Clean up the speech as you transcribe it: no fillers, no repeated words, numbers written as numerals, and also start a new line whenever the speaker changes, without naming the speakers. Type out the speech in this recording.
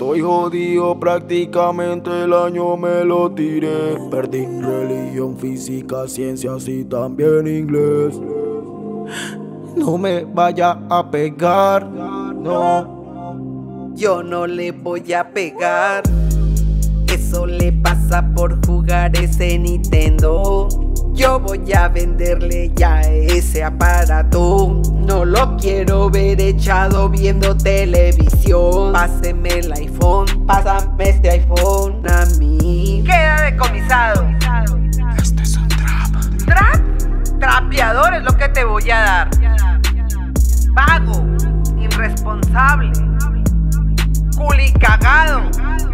Estoy jodido, prácticamente el año me lo tiré. Perdí religión, física, ciencias y también inglés. No me vaya a pegar, no.
Yo no le voy a pegar. Eso le pasa por jugar ese Nintendo. Yo voy a venderle ya ese aparato. No lo quiero ver echado viendo televisión. Páseme el iPhone, pásame este iPhone a mí. Queda decomisado.
Este es un trap.
¿Trap? Trapeador es lo que te voy a dar. Vago, irresponsable, culicagado.